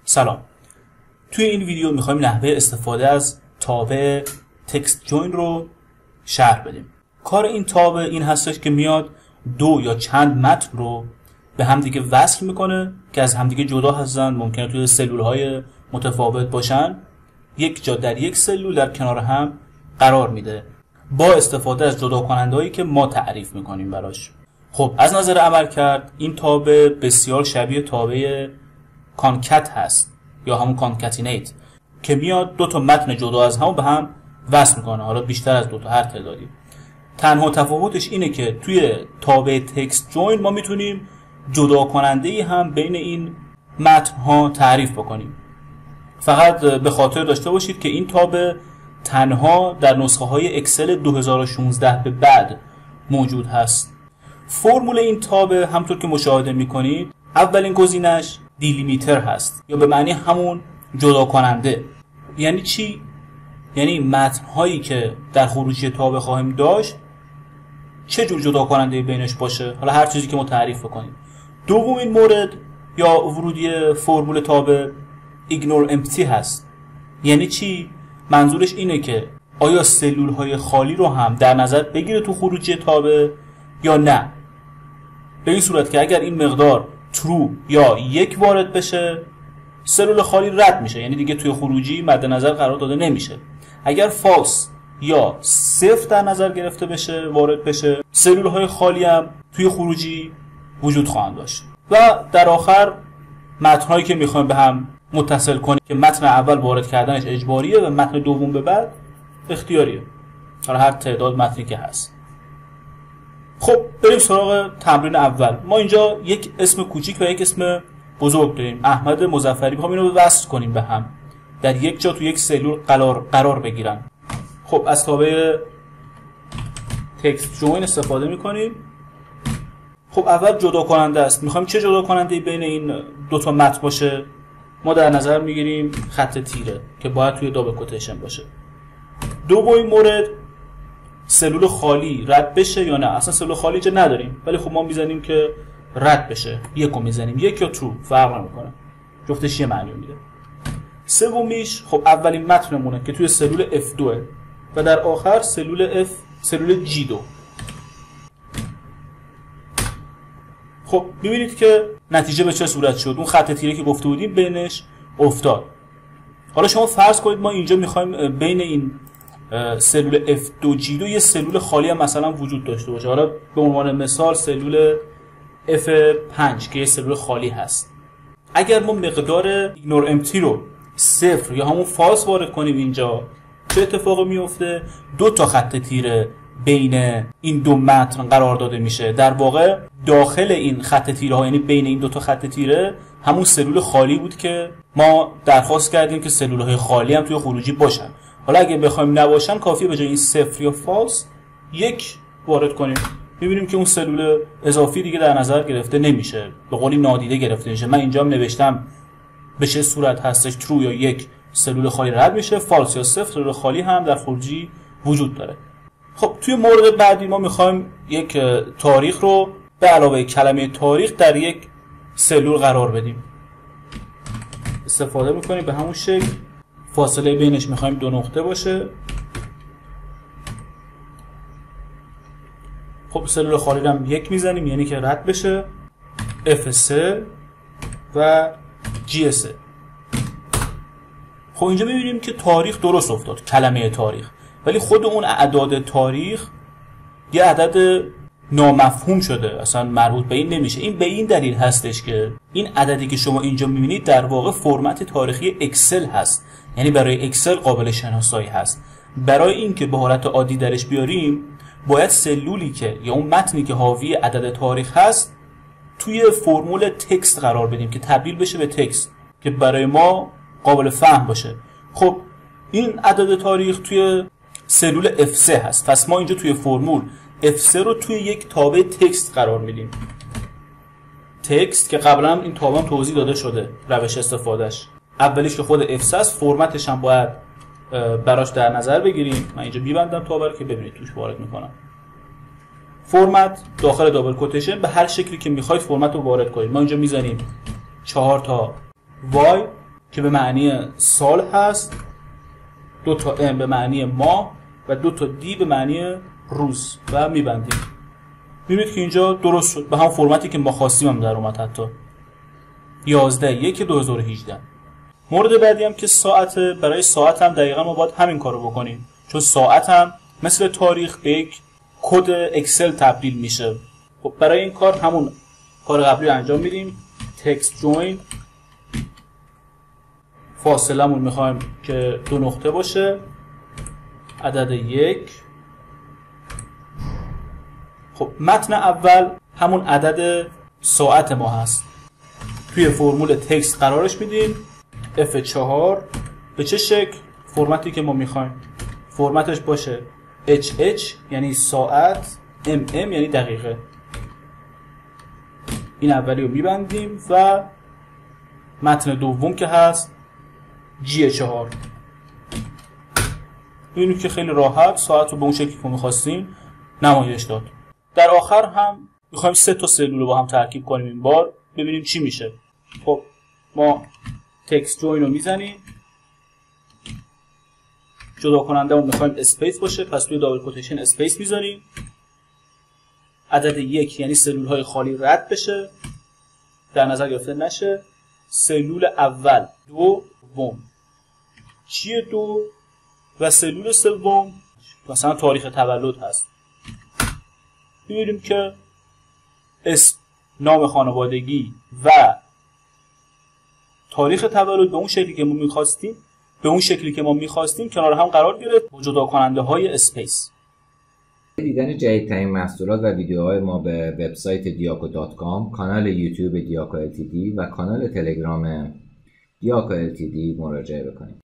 سلام. توی این ویدیو میخوایم نحوه استفاده از تابع تکست جوین رو شرح بدیم. کار این تابع این هستش که میاد دو یا چند متن رو به همدیگه وصل میکنه که از همدیگه جدا هستن، ممکنه توی سلولهای متفاوت باشن، یک جا در یک سلول در کنار هم قرار میده با استفاده از جدا کنندهایی که ما تعریف میکنیم براش. خب از نظر عملکرد این تابع بسیار شبیه تابع کانکت هست یا همون کانکتینیت که میاد دو تا متن جدا از هم به هم وصل میکنه، حالا بیشتر از دو تا هر تعدادی. تنها تفاوتش اینه که توی تابع تکست جوین ما میتونیم جدا کننده‌ای هم بین این متن ها تعریف بکنیم. فقط به خاطر داشته باشید که این تابع تنها در نسخه های اکسل 2016 به بعد موجود هست. فرمول این تابع همطور که مشاهده میکنید اولین گزینش دیلیمیتر هست یا به معنی همون جدا کننده. یعنی چی؟ یعنی متن هایی که در خروجی تابع خواهیم داشت چه جور جدا کننده بینش باشه، حالا هر چیزی که ما تعریف بکنیم. دومین مورد یا ورودی فرمول تابع ایگنور امپتی هست. یعنی چی؟ منظورش اینه که آیا سلول های خالی رو هم در نظر بگیره تو خروجی تابع یا نه. به این صورت که اگر این مقدار ترو یا یک وارد بشه سلول خالی رد میشه، یعنی دیگه توی خروجی مد نظر قرار داده نمیشه. اگر فالس یا صفر در نظر گرفته بشه وارد بشه سلول های خالی هم توی خروجی وجود خواهند داشت. و در آخر متن هایی که میخوایم به هم متصل کنیم که متن اول وارد کردنش اجباریه و متن دوم به بعد اختیاریه، حالا هر تعداد متنی که هست. خب بریم سراغ تمرین اول. ما اینجا یک اسم کوچیک و یک اسم بزرگ داریم، احمد مظفری. میخوام اینو وصل کنیم به هم، در یک جا تو یک سلول قرار بگیرن. خب از تابع تکست جوین استفاده میکنیم. خب اول جدا کننده است. میخوایم چه جدا کننده بین این دو تا متن باشه؟ ما در نظر میگیریم خط تیره که باید توی دابل کوتیشن باشه. دومین مورد سلول خالی رد بشه یا نه. اصلا سلول خالی اینجا نداریم ولی خب ما میزنیم که رد بشه، یکو میزنیم، یک یا ترو فرق نمیکنه، جفتش یه معنی میده. سومیش خب اولین متنمونه که توی سلول F2 و در آخر سلول G2. خب میبینید که نتیجه به چه صورت شد. اون خط تیره که گفته بودیم بینش افتاد. حالا شما فرض کنید ما اینجا میخوایم بین این سلول F2G2 یه سلول خالی هم مثلا وجود داشته باشه. حالا به عنوان مثال سلول F5 که یه سلول خالی هست. اگر ما مقدار ایگنور امپتی رو صفر یا همون فالس وارد کنیم اینجا چه اتفاقی میفته؟ دو تا خط تیره بین این دو متن قرار داده میشه. در واقع داخل این خط تیره ها، یعنی بین این دو تا خط تیره، همون سلول خالی بود که ما درخواست کردیم که سلول های خالی هم توی خروجی باشن. حالا اگه بخوایم نباشن کافیه به جای این صفر یا فالس یک وارد کنیم. میبینیم که اون سلول اضافی دیگه در نظر گرفته نمیشه، به قولی نادیده گرفته میشه. من اینجا نوشتم به چه صورت هستش، ترو یا یک سلول خالی رد میشه، فالس یا صفر سلول خالی هم در خروجی وجود داره. خب توی مورد بعدی ما میخوایم یک تاریخ رو به علاوه کلمه تاریخ در یک سلول قرار بدیم. استفاده میکنیم به همون شکل. فاصله بینش میخوایم 2 نقطه باشه. خب سلول خالی هم یک میزنیم یعنی که رد بشه. F3 و G3. خب اینجا میبینیم که تاریخ درست افتاد، کلمه تاریخ، ولی خود اون اعداد تاریخ یه عدد نامفهوم شده، اصلا مربوط به این نمیشه. این به این دلیل هستش که این عددی که شما اینجا میبینید در واقع فرمت تاریخی اکسل هست، یعنی برای اکسل قابل شناسایی هست. برای اینکه به حالت عادی درش بیاریم باید سلولی که یا اون متنی که حاوی عدد تاریخ هست توی فرمول تکست قرار بدیم که تبدیل بشه به تکست که برای ما قابل فهم باشه. خب این عدد تاریخ توی سلول F3 هست، پس ما اینجا توی فرمول F3 رو توی یک تابع تکست قرار میدیم. تکست که قبلا این تابع هم توضیح داده شده روش استفادهش. اولیش که خود F3 است، فرمتش هم باید براش در نظر بگیریم. من اینجا میبندم تابع رو که ببینید توش وارد میکنم. فرمت داخل دابل کوتیشن به هر شکلی که میخواید فرمت رو وارد کنید. ما اینجا میزنیم 4 تا Y که به معنی سال هست، 2 تا M به معنی ماه و 2 تا D به معنی روز و میبندیم. میبینید که اینجا درست شد، به هم فرمتی که ما خواستیم هم در اومد. حتی 11/1/2018. مورد بعدی هم که ساعته، برای ساعت هم دقیقا ما باید همین کارو بکنیم، چون ساعت هم مثل تاریخ به یک کد اکسل تبدیل میشه. خب برای این کار همون کار قبلی رو انجام میدیم. تکست جوین، فاصلمون میخوایم که 2 نقطه باشه، عدد 1. خب متن اول همون عدد ساعت ما هست، توی فرمول تکست قرارش میدیم F4. به چه شکل؟ فرمتی که ما میخوایم، فرمتش باشه HH یعنی ساعت، MM یعنی دقیقه. این اولی رو میبندیم و متن دوم که هست G4. ببینید که خیلی راحت ساعت رو به اون شکلی که میخواستیم نمایش داد. در آخر هم میخوایم 3 تا سلول رو با هم ترکیب کنیم، این بار ببینیم چی میشه. خب ما تکست جوین رو میزنیم، جدا کننده رو میخوایم اسپیس باشه، پس توی دابل کوتیشن اسپیس میذاریم. عدد 1 یعنی سلول های خالی رد بشه، در نظر گرفته نشه. سلول اول دوم چیه؟ 2 و سلول سوم مثلا تاریخ تولد هست. می‌بینیم که اسم، نام خانوادگی و تاریخ تولد به اون شکلی که ما می‌خواستیم کنار هم قرار گرفت با جدا کننده های اسپیس. دیدن جدیدترین محصولات و ویدیوهای ما به وبسایت diaco.com، کانال یوتیوب diaco ltd و کانال تلگرام diaco ltd مراجعه بکنید.